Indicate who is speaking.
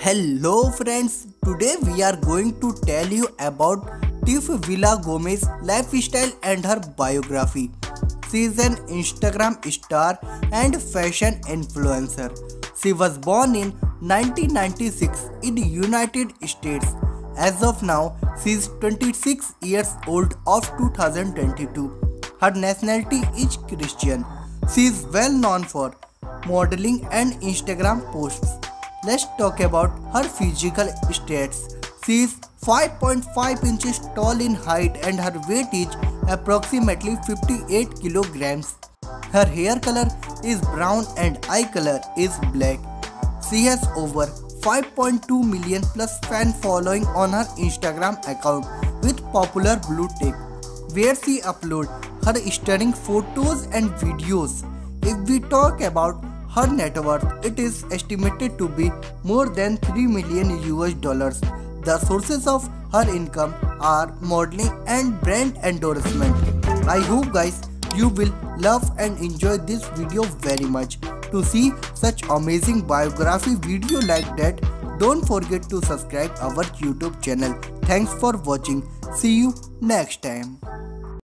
Speaker 1: Hello friends, today we are going to tell you about Tiff Villa Gomez lifestyle and her biography. She is an Instagram star and fashion influencer. She was born in 1996 in the United States. As of now, she is 26 years old of 2022. Her nationality is Christian. She is well known for modeling and Instagram posts. Let's talk about her physical stats. She is 5.5 inches tall in height and her weight is approximately 58 kilograms. Her hair color is brown and eye color is black. She has over 5.2 million plus fan following on her Instagram account with popular blue tick, where she uploads her stunning photos and videos. If we talk about her net worth, it is estimated to be more than 3 million US dollars. The sources of her income are modeling and brand endorsement. I hope guys you will love and enjoy this video very much. To see such amazing biography video like that, don't forget to subscribe our YouTube channel. Thanks for watching. See you next time.